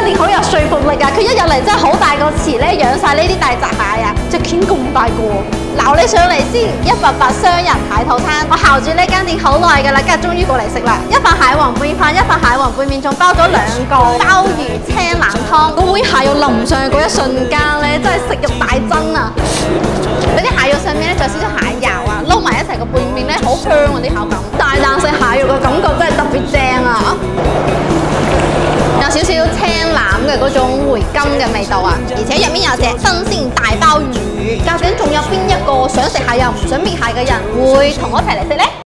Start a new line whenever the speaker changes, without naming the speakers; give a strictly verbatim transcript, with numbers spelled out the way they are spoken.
店好有說服力啊！佢一入嚟真係好大個池咧，養晒呢啲大閘蟹啊，隻鉗咁大個。撈你上嚟先，一百八雙人蟹套餐，我睺住呢間店好耐㗎啦，今日終於過嚟食啦！一份蟹黃貝飯，一份蟹黃貝麵，仲包咗兩個鮑魚青腩湯。嗰碗蟹肉淋上去嗰一瞬間咧，真係食入大真啊！嗰啲蟹肉上面咧，仲有少少蟹油啊，撈埋一齊個貝麵咧，好香啊啲口感。大啖食蟹肉嘅感覺真係特別正啊！有少少青腩嘅嗰種回甘嘅味道啊，而且入面有隻新鮮大鮑魚。究竟仲有邊一個想食蟹又唔想搣蟹嘅人會同我一齊嚟食呢？